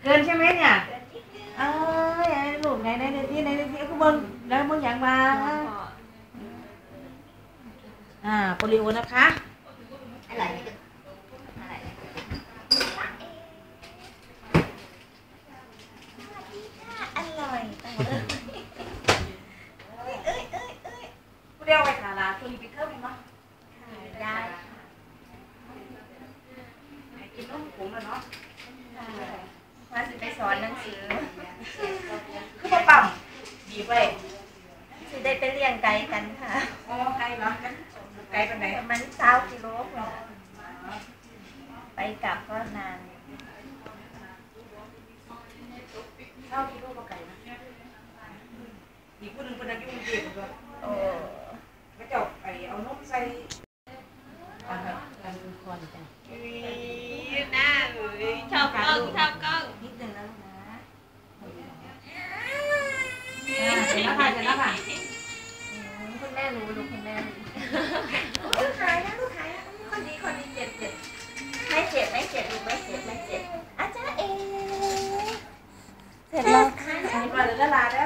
กินใช่ไหมเนี่ยเอ้ยลูกไหนที่ก็บนแล้วมึงอย่างมาโปลิโอนะคะอะไรอร่อยเรียกไปหาร้านตัวนี้ไปเทิมมั้ยได้กินนมผงแล้วเนาะมาสิไปสอนหนังสือคือมาปั่มดีไปสิได้ไปเลี้ยงไก่กันค่ะอ๋อไก่เหรอไก่เป็นไหนมัน20 กิโลไปกลับก็นาน 20 กิโลก็ไก่นะอีกคนนึงเป็นนักยุ่งเกี่ยวกับไม่จบไปเอานมใส่กันคนกันน่าชอบกล้องนิดนึงแล้วนะเสร็จแล้วค่ะคุณแม่รู้คุณแม่รู้ลูกหายนะคนนี้เจ็บไม่เจ็บลูกไม่เจ็บอาจารย์เสร็จแล้วค่ะมาเลยละลาได้